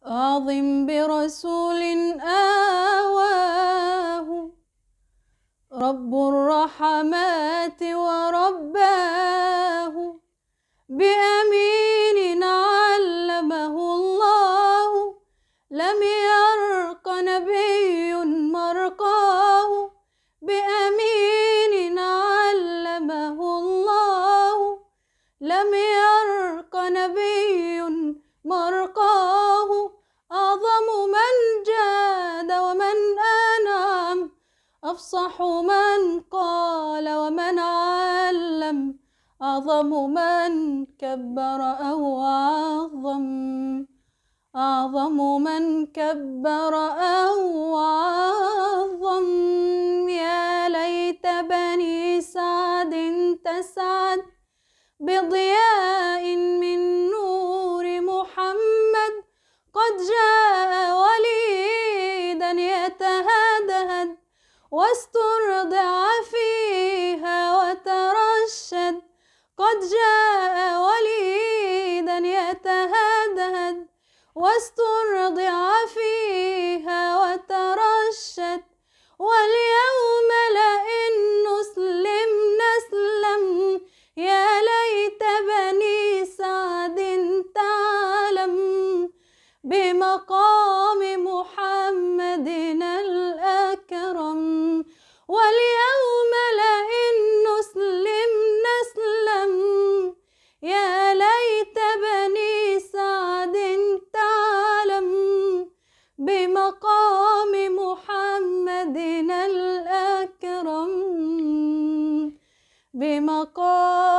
أعظم برسول آواه رب الرحمات ورباه، بأمين علمه الله، لم يرق نبي مرقاه. بأمين علمه الله، لم يرق نبي مرقاه. أعظم من جاد ومن أنعم، أفصح من قال ومن علم، أعظم من كبر أو عظم، أعظم من كبر أو عظم. يا ليت بني سعد تسعد بضياء من نور محمد، قد جاء وليدا يتهدهد واسترضع فيها وترشد. قد جاء وليدا يتهدهد واسترضع فيها وترشد. واليوم لئن نسلم نسلم، يا ليت بني سعد تعلم بمقام محمدنا الأكرم. واليوم لئن نسلم نسلم، يا ليت بني سعد تعلم بمقام محمدنا الأكرم، بمقام